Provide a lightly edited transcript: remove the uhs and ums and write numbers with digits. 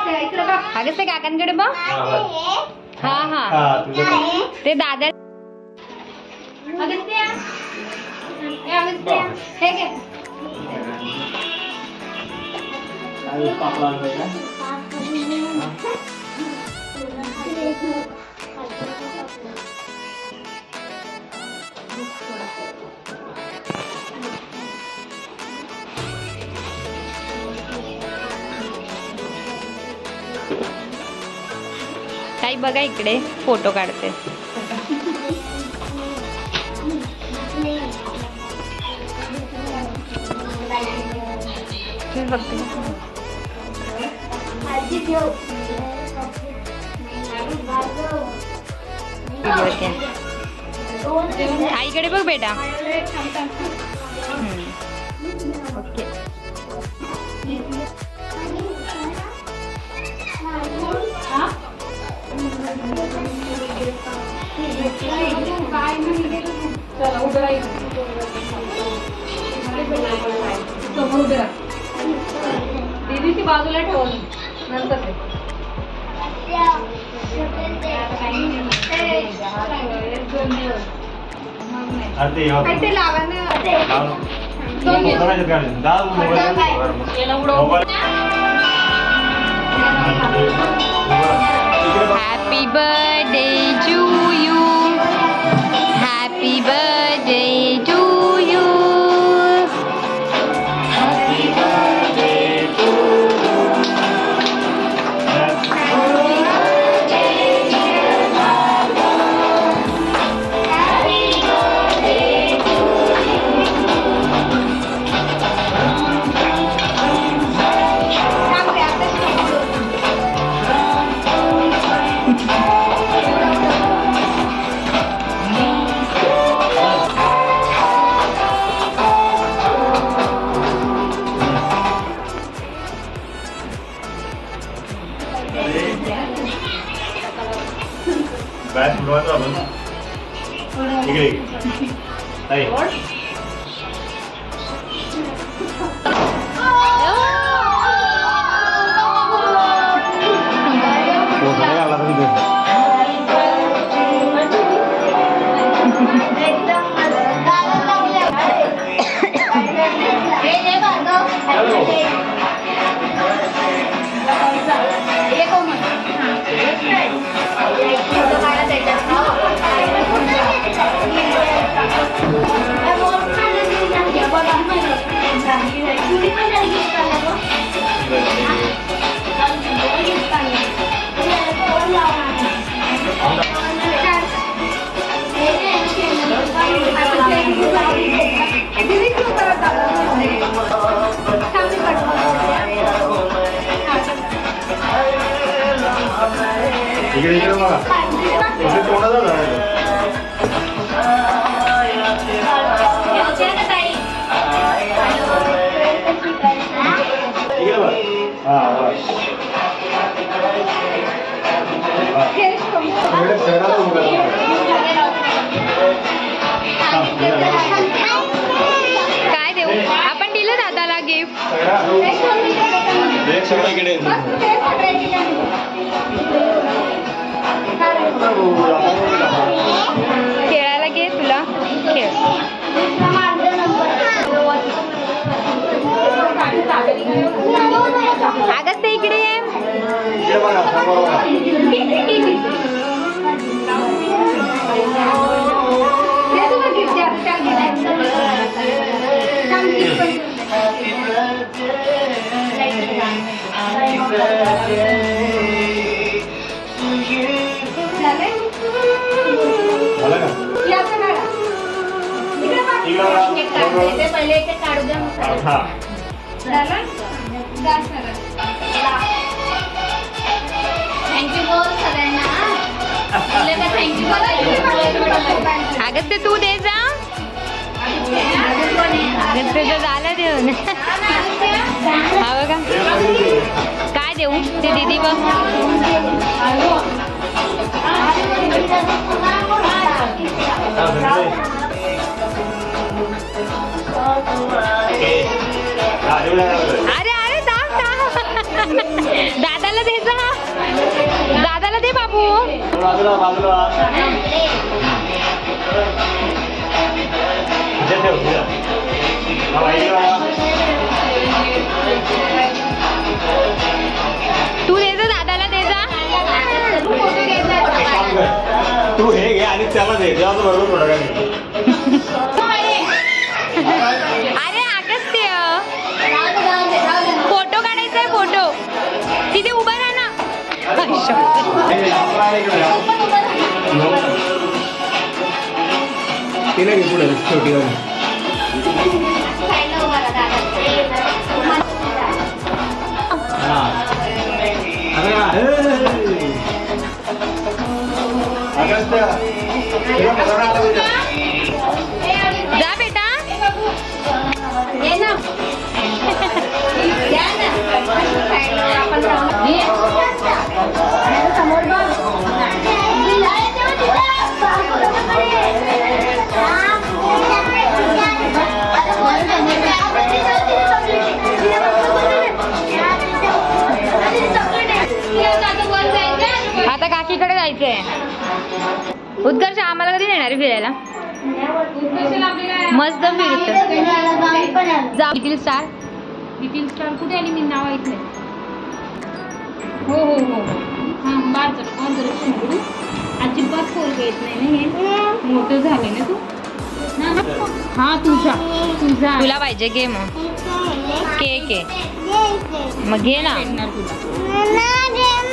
अगं ते काकांकडे बघ. हा हा ते दादा. हे घे. काही बघा इकडे फोटो काढते. आईकडे बघ बेटा. ओके. दीदीची बाजूला ठेवून नंतर ते लावा ना. Happy birthday to you. Happy birthday to you. Happy birthday to you. Happy birthday dear Baba. Happy birthday to you. बॅच उडवायचं आपण. इकडे ताई. इकडे इकडे बघा. इकडे तोंडाचा झाला. इकडे बघ. हा बस. काय देऊ आपण? दिलं दादाला गिफ्ट. खेळायला घे तुला. खेळ. आगत ते इकडे ये. पहिले काढू द्या. थँक्यू बोल सगळ्यांना. थँक्यू. आगत ते तू दे जा. आगत तुझं झालं देऊन. हा बघा काय देऊ ते दीदी बघ. अरे अरे दादाला दे. बाजूला बाजूला इथे ठेव इथे. हा, इथे बाबा. तू दे जा दादाला दे जा. एक काम कर. तू हे घे आणि त्याला दे तेव्हा तो बरोबर थोडं काय अरे अगस्त्य फोटो काढायचा आहे फोटो. तिथे उभा राहा ना. तिला घे पुढे छोटी गाडी. जा बेटा. आता काकीकडे जायचंय. उत्कर्ष आम्हाला कधी नेणार आहे फिरायला? मस्त फिरत जा. Little star. लिटिल स्टार कुठे आली? मी नाव ऐकलंय. हो हो हो हां बार जर अजिबात पोरग येत नाही ना. हे मोठं झालंय ना तू ना. हा तुझा तुला पाहिजे घे मग. केक आहे मग घे ना. तुला